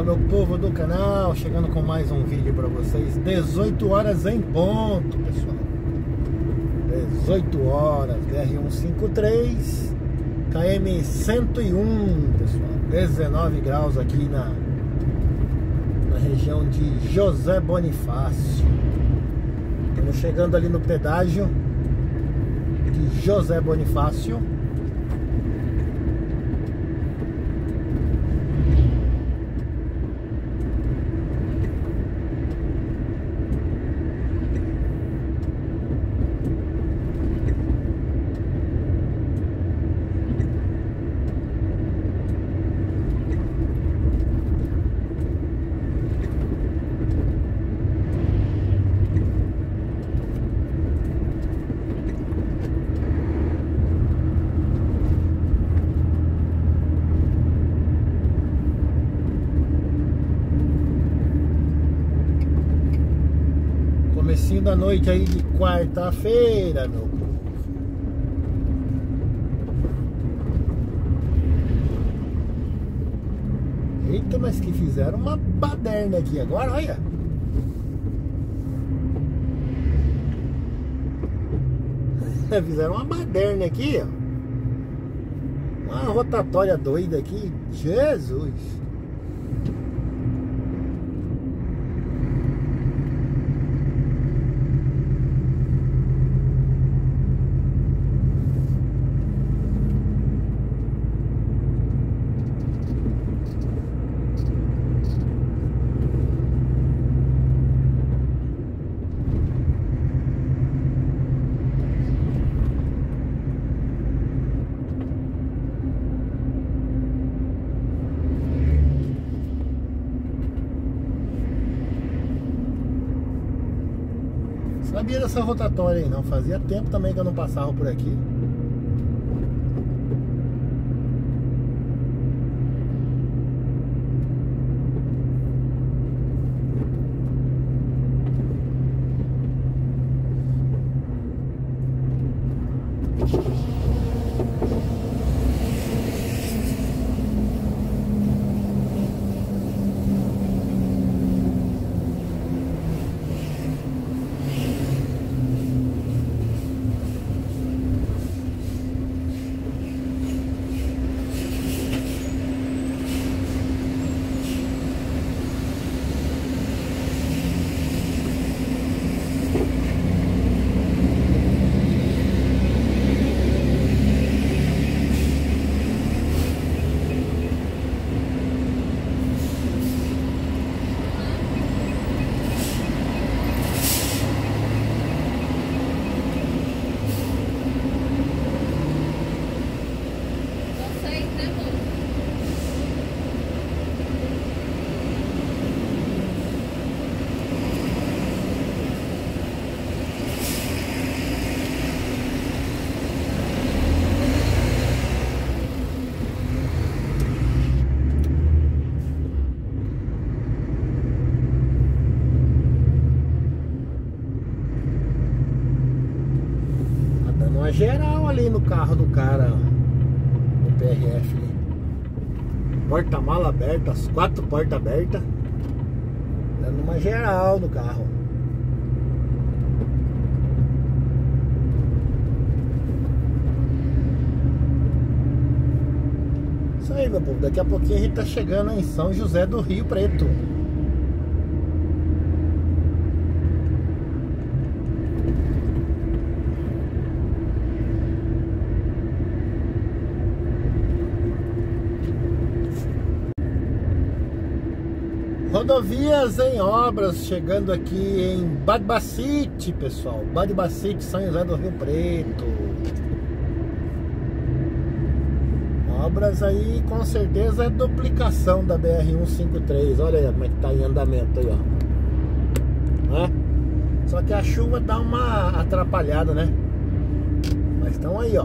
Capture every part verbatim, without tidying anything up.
meu povo do canal, chegando com mais um vídeo para vocês. Dezoito horas em ponto, pessoal. Dezoito horas, B R cento e cinquenta e três, K M cento e um, pessoal. Dezenove graus aqui na, na região de José Bonifácio. Estamos chegando ali no pedágio de José Bonifácio. Comecinho da noite aí de quarta-feira, meu povo. Eita, mas que fizeram uma baderna aqui agora, olha. Fizeram uma baderna aqui, ó. Uma rotatória doida aqui. Jesus. Sabia dessa rotatória aí não, fazia tempo também que eu não passava por aqui. Uma geral ali no carro do cara, no P R F ali. Porta-mala aberta, as quatro portas abertas, dando uma geral no carro. Isso aí, meu povo, daqui a pouquinho a gente tá chegando em São José do Rio Preto. Rodovias em obras, chegando aqui em Badbacite, pessoal. Badbacite, São José do Rio Preto. Obras aí, com certeza é duplicação da B R cento e cinquenta e três. Olha aí como é que tá em andamento aí, ó. É? Só que a chuva dá uma atrapalhada, né? Mas estão aí, ó.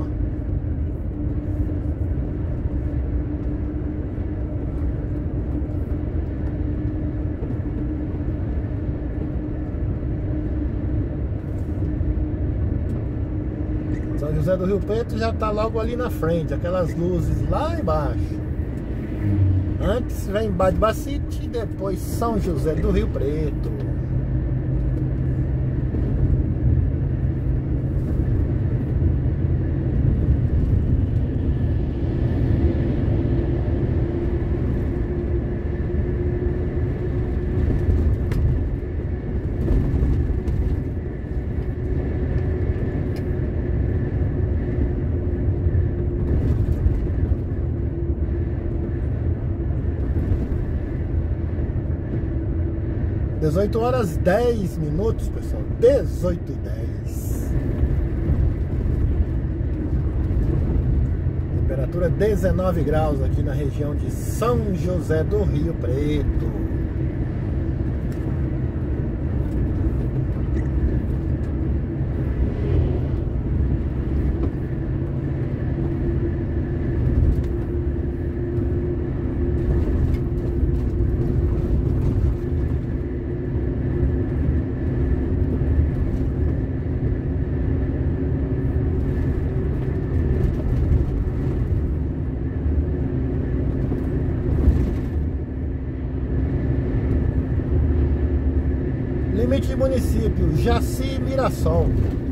São José do Rio Preto já tá logo ali na frente, aquelas luzes lá embaixo. Antes vem Badbacite, depois São José do Rio Preto. dezoito horas dez minutos, pessoal. dezoito e dez. Temperatura dezenove graus aqui na região de São José do Rio Preto. Limite de município, Jaci Mirassol.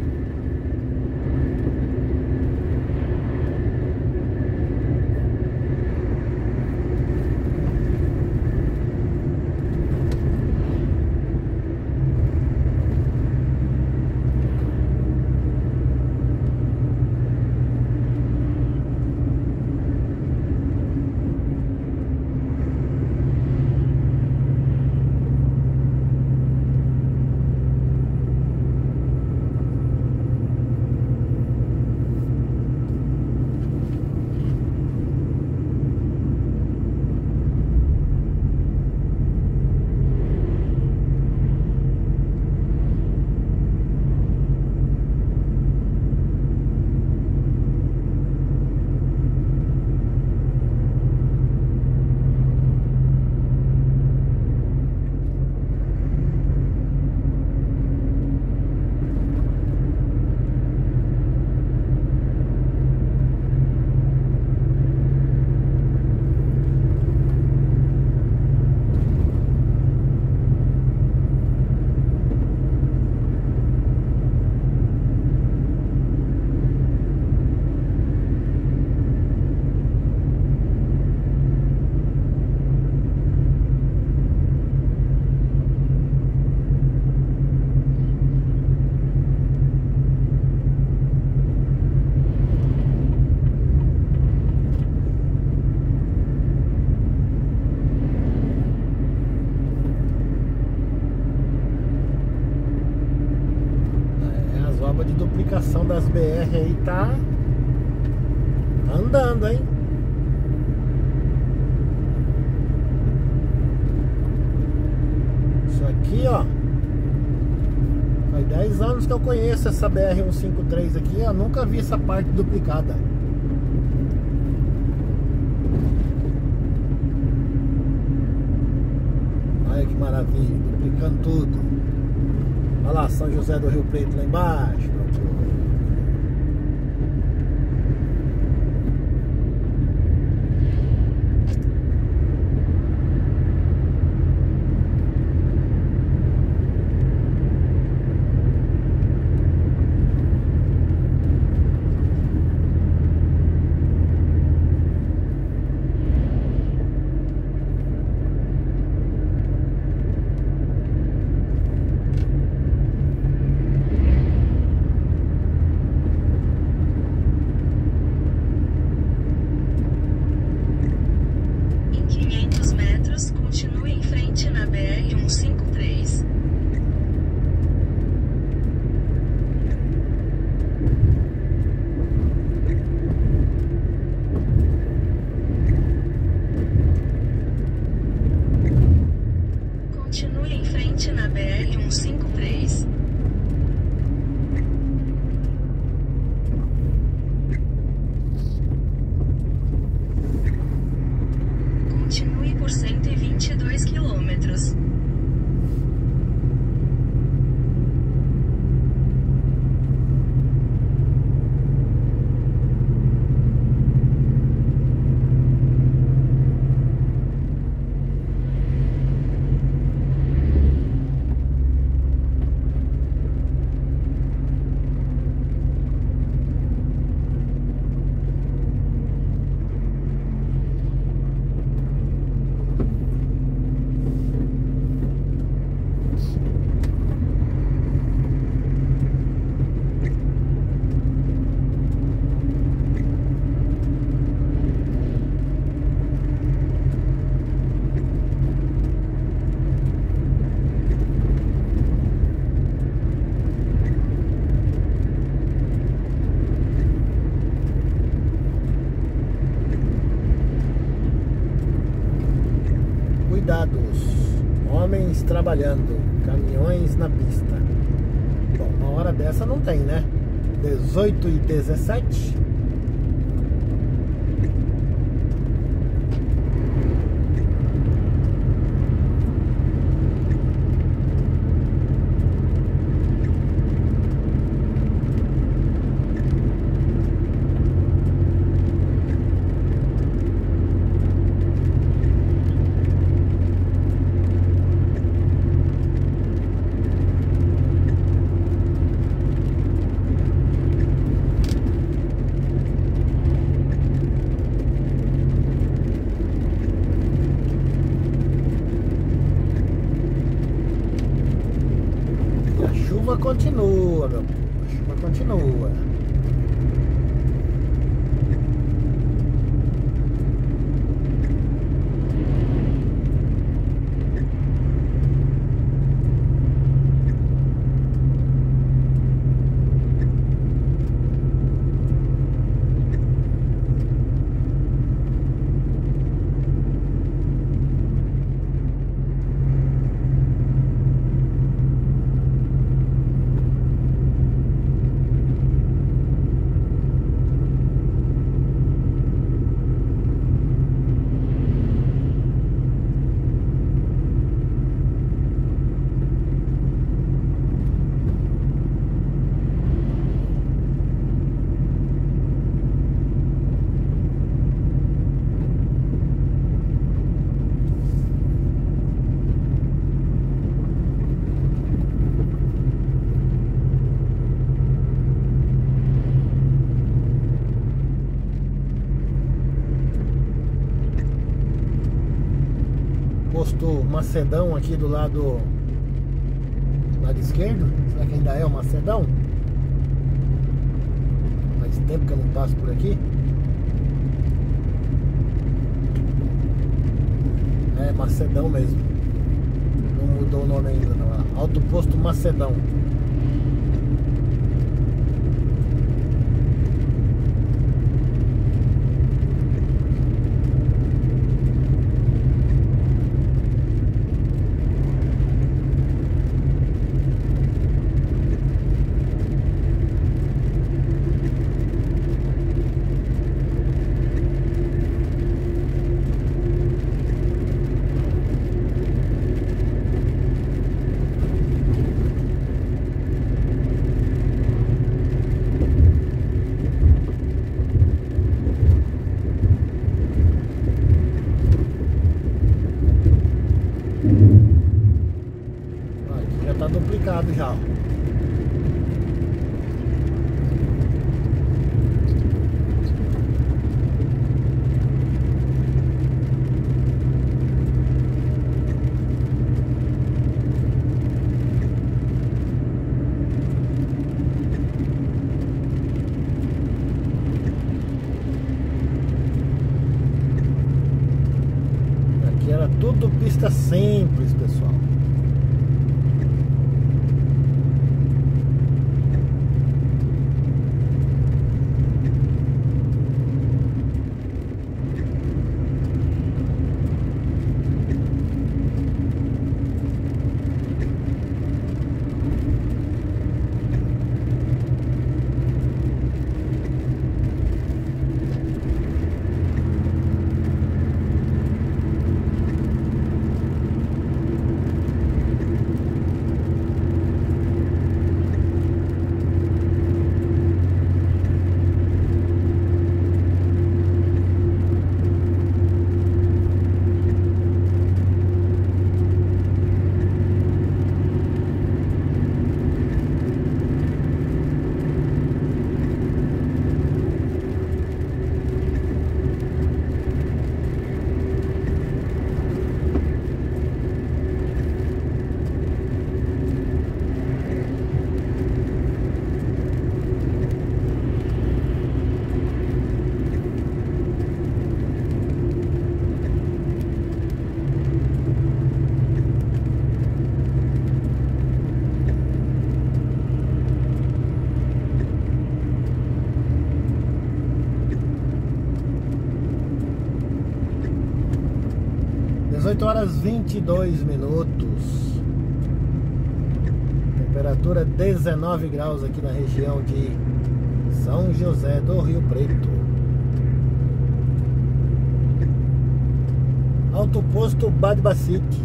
De duplicação das B R aí tá andando, hein? Isso aqui, ó, faz dez anos que eu conheço essa B R cento e cinquenta e três aqui. Eu nunca vi essa parte duplicada. Olha que maravilha, duplicando tudo. Olha lá, São José do Rio Preto lá embaixo. homens trabalhando, caminhões na pista. Bom, uma hora dessa não tem, né? dezoito e dezessete. Continua, meu povo, a chuva continua. Posto Macedão aqui do lado lado esquerdo. Será que ainda é o Macedão? Faz tempo que eu não passo por aqui. É Macedão mesmo, não mudou o nome ainda não. Alto Posto Macedão. Tá duplicado já. Aqui era tudo pista simples, pessoal. dezoito horas e vinte e dois minutos. Temperatura dezenove graus aqui na região de São José do Rio Preto. Alto posto Badbacite.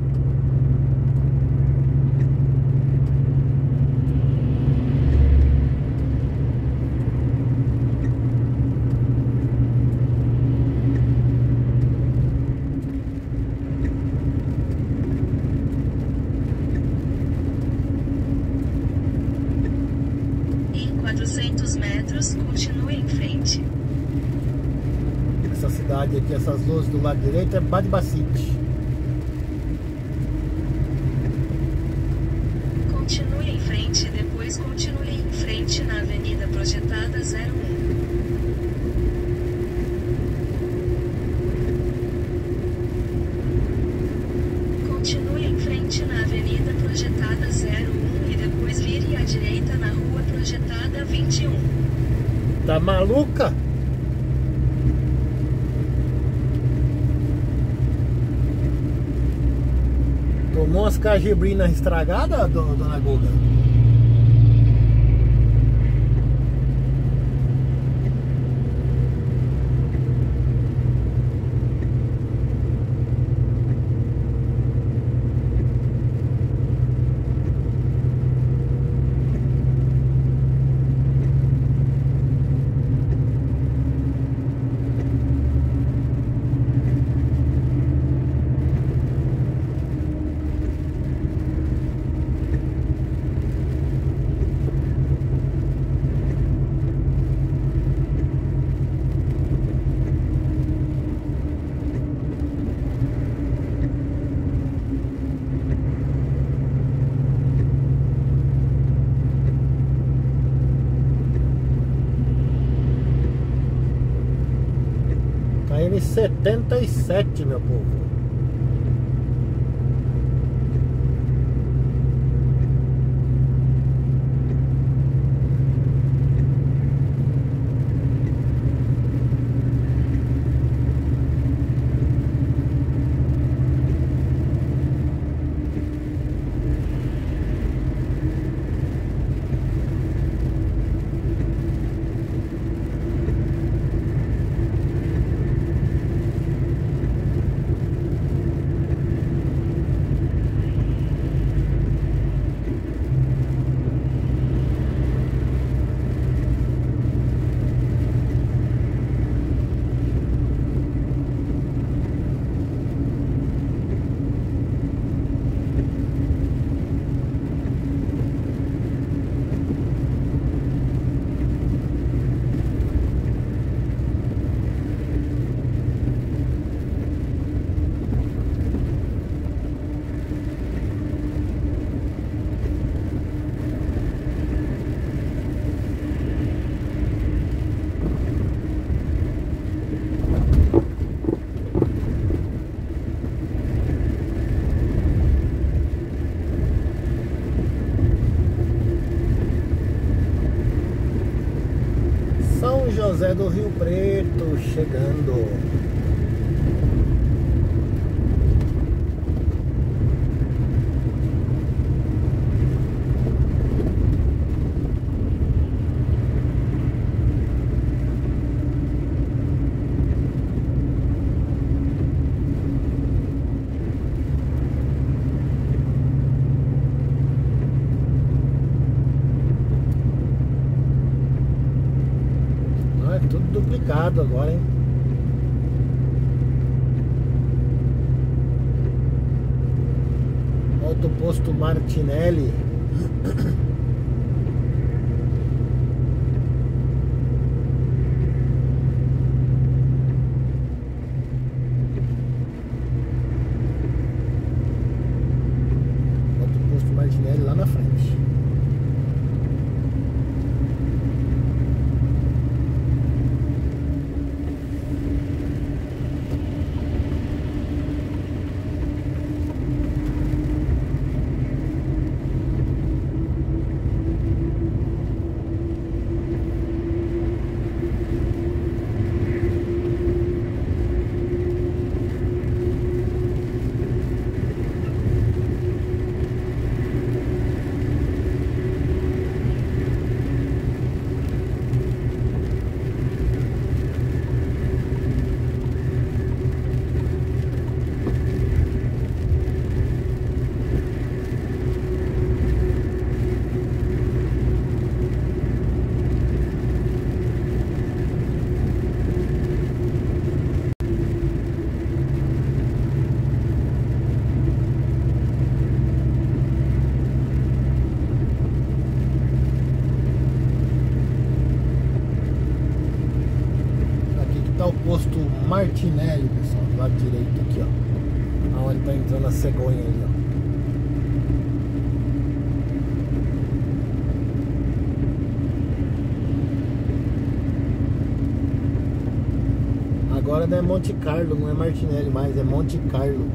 quatrocentos metros, continue em frente. Essa cidade aqui, essas luzes do lado direito é Badbacite. Continue em frente, depois continue em frente na Avenida Projetada zero um. Continue em frente na Avenida Projetada zero um e depois vire à direita na Rua Projetada vinte e um. Tá maluca? Tomou umas cajibrinas estragadas, do- dona Guga? K M setenta e sete, meu povo. São José do Rio Preto chegando. É tudo duplicado agora, hein? Alto posto Martinelli. Alto posto Martinelli lá na frente. Martinelli, pessoal, do lado direito aqui, ó. Aonde tá entrando a cegonha ali, ó. Agora não é Monte Carlo, não é Martinelli mais, é Monte Carlo.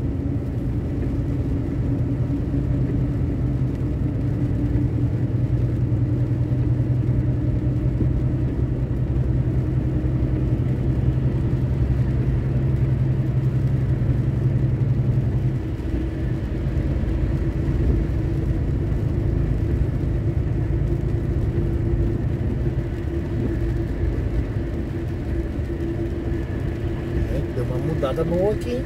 Mudada boa aqui.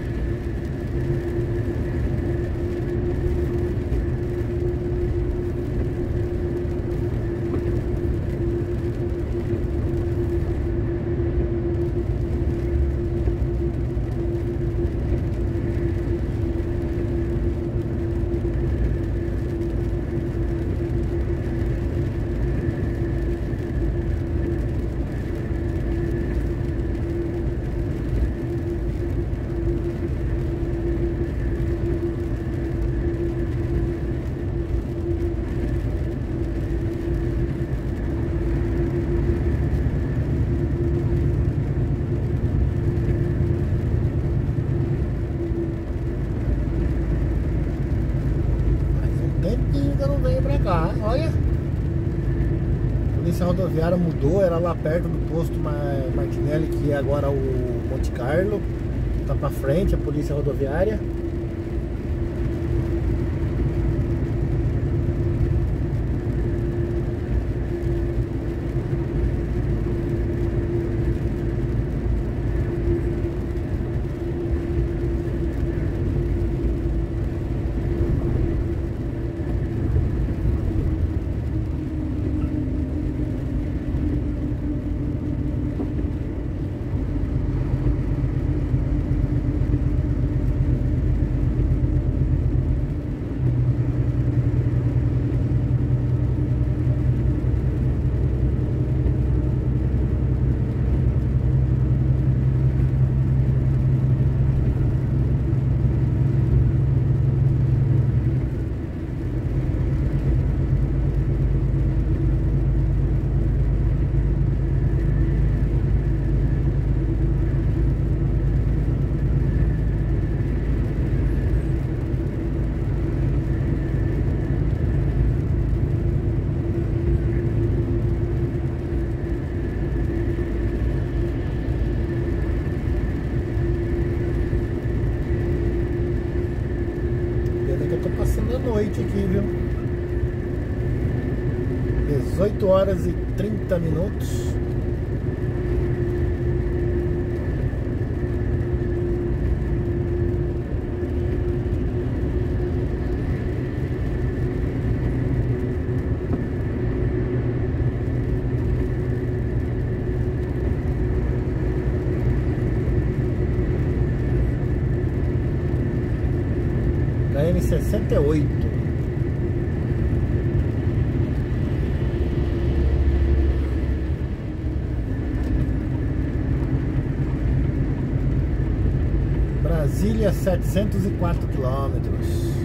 Olha, a polícia rodoviária mudou, era lá perto do posto Martinelli, que é agora o Monte Carlo. Tá pra frente a polícia rodoviária. Noite aqui, viu? dezoito horas e trinta minutos. K M sessenta e oito. Brasília, setecentos e quatro quilômetros.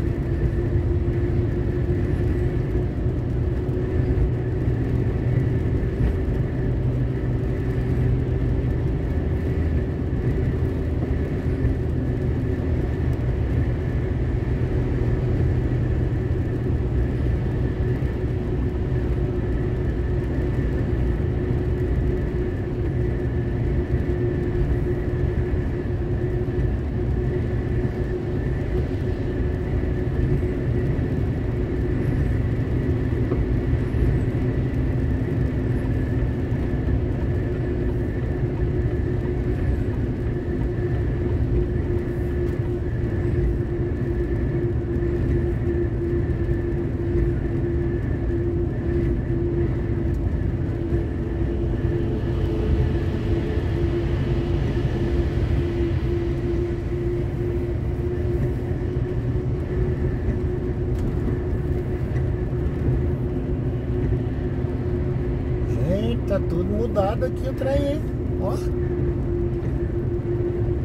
Tá tudo mudado aqui o trem, hein? Ó.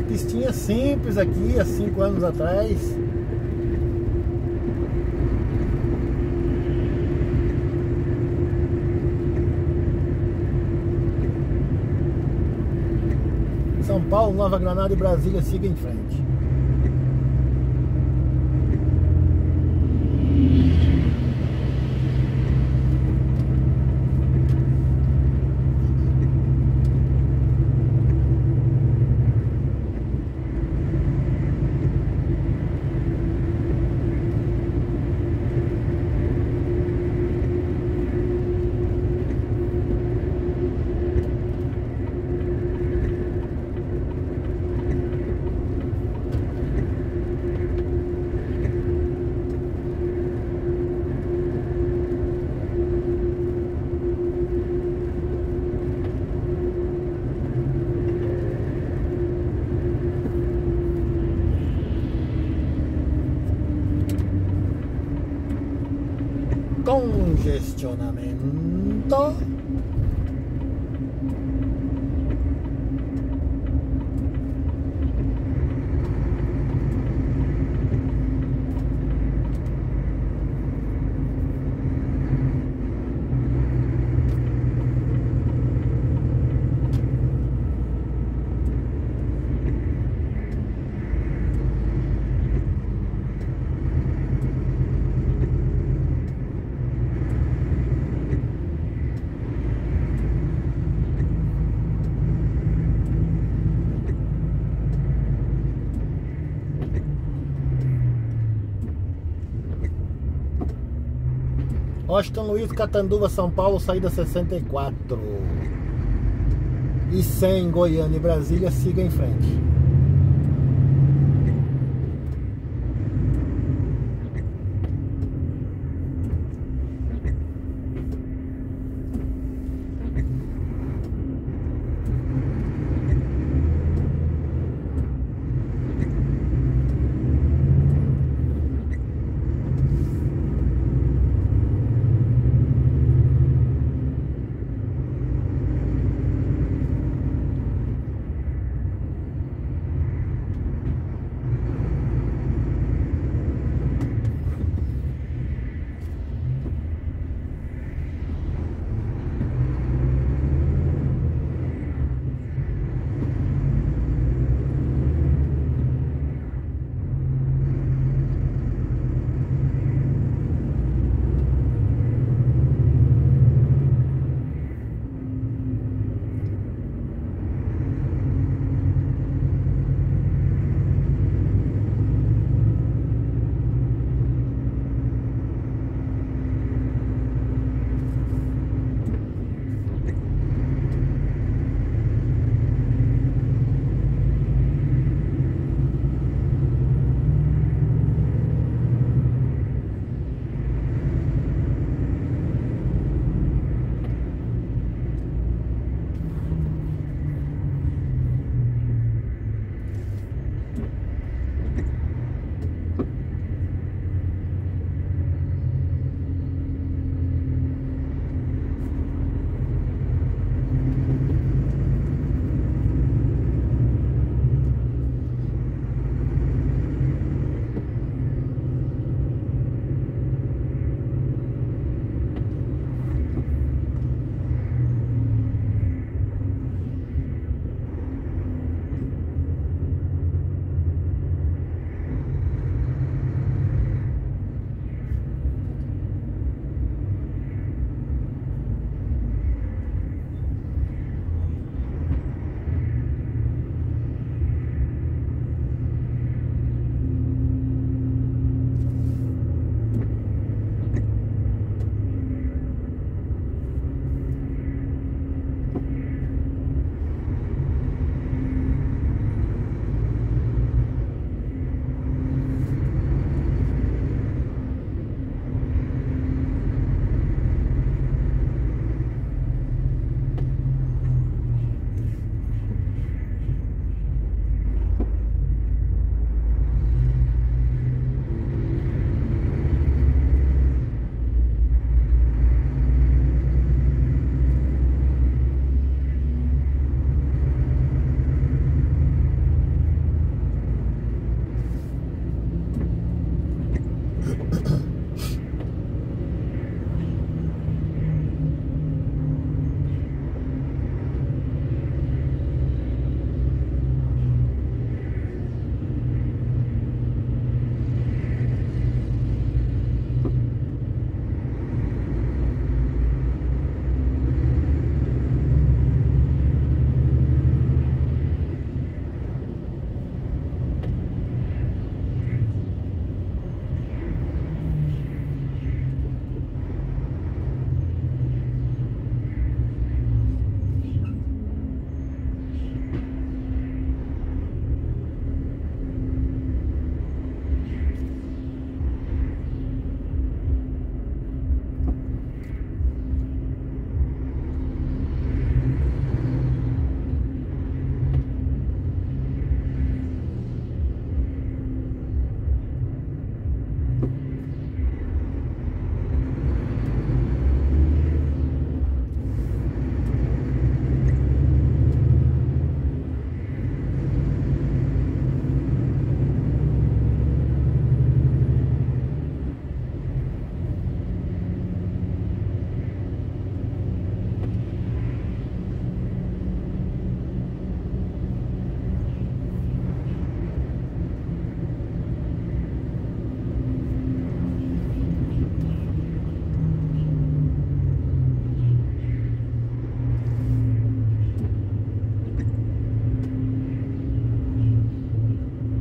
pistinha simples aqui há cinco anos atrás. São Paulo, Nova Granada e Brasília, siga em frente. Congestionamento. Washington Luiz, Catanduva, São Paulo, saída sessenta e quatro. E cem, Goiânia e Brasília, siga em frente.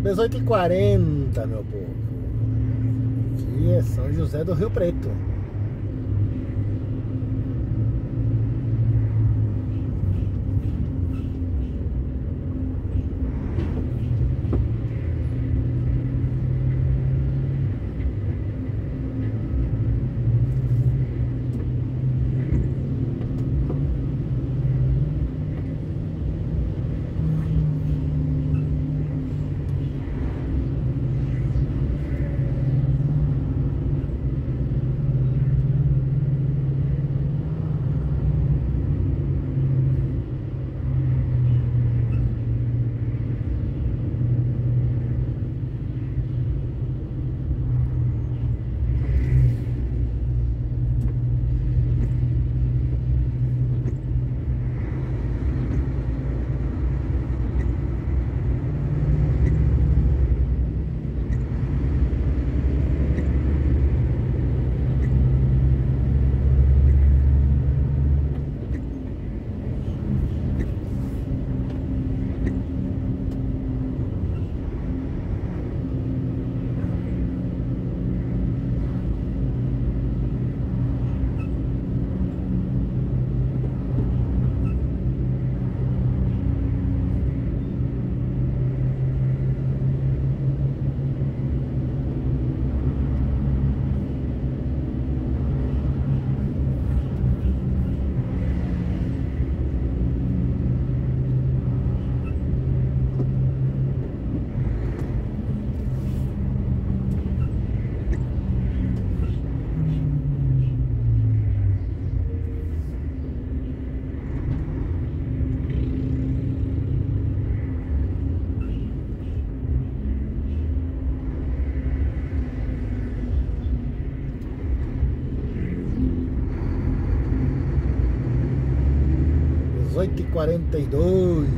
dezoito e quarenta, meu povo. Aqui é São José do Rio Preto. dezoito e quarenta e dois.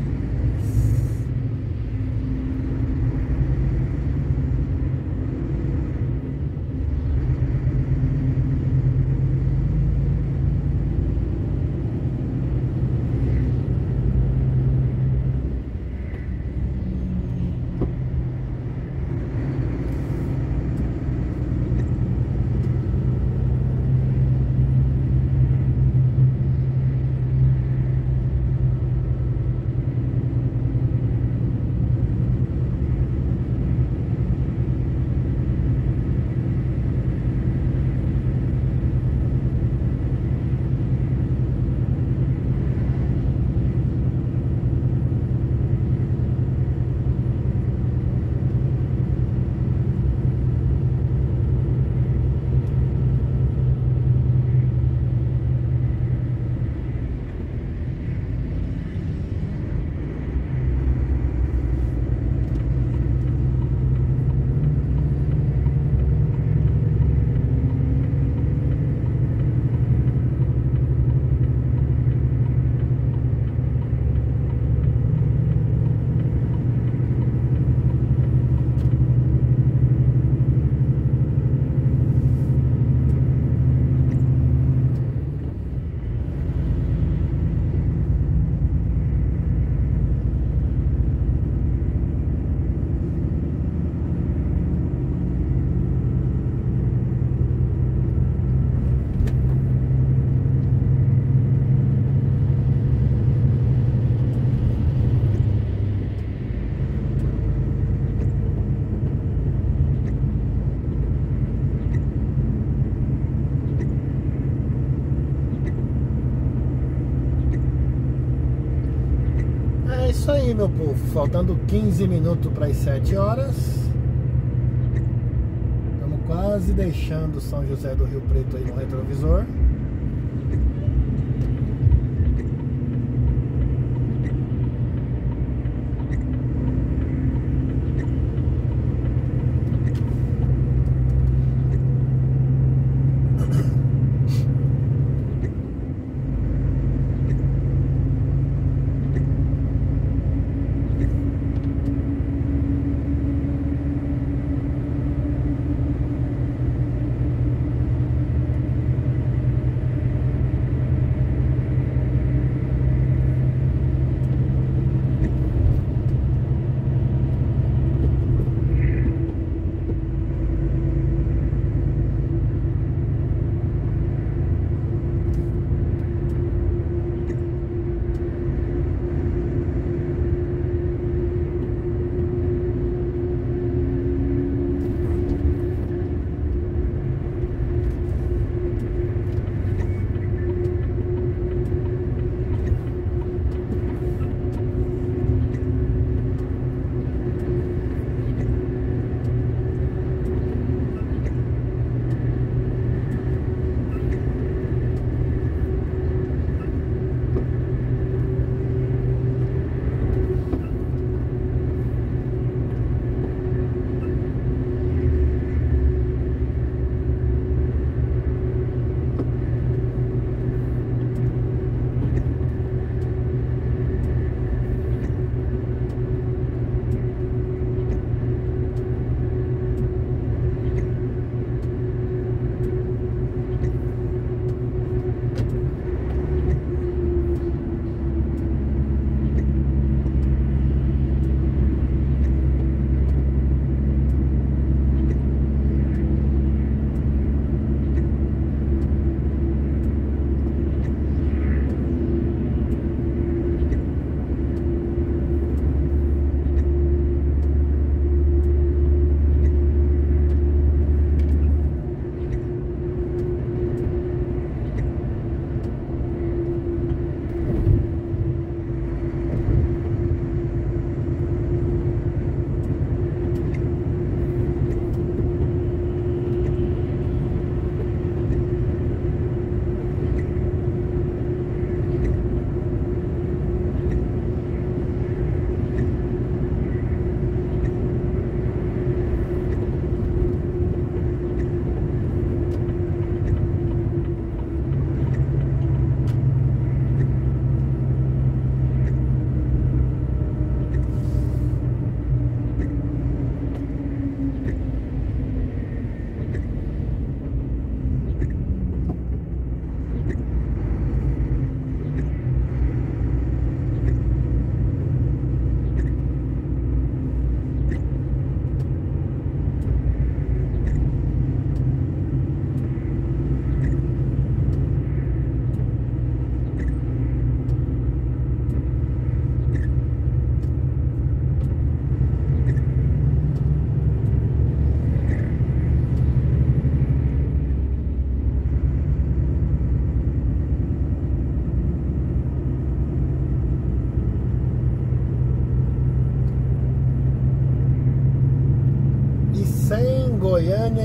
É isso aí, meu povo. Faltando quinze minutos para as sete horas. Estamos quase deixando São José do Rio Preto aí no retrovisor.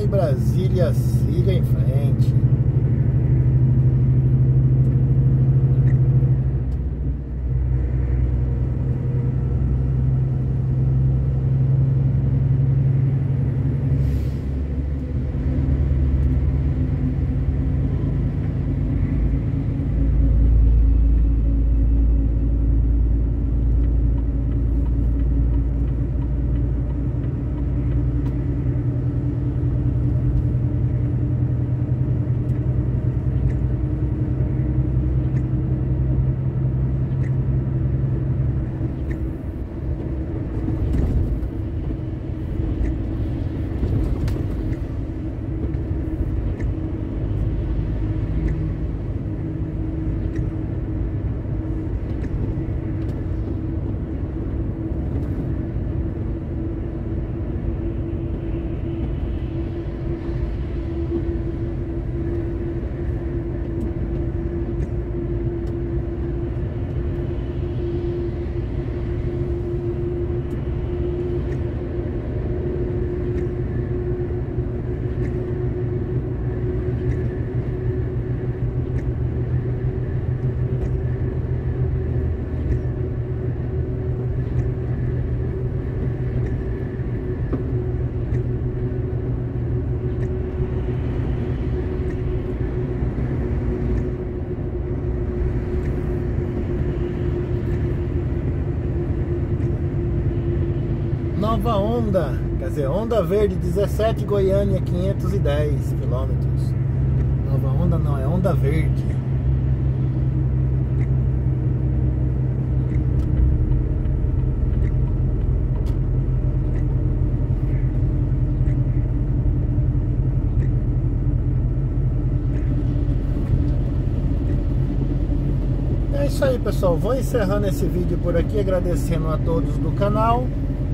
e Brasília siga em frente. Nova Onda, quer dizer, Onda Verde dezessete, Goiânia quinhentos e dez quilômetros. Nova Onda não, é Onda Verde. É isso aí, pessoal, vou encerrando esse vídeo por aqui, agradecendo a todos do canal.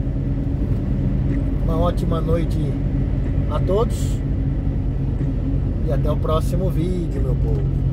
Uma ótima noite a todos e até o próximo vídeo, meu povo.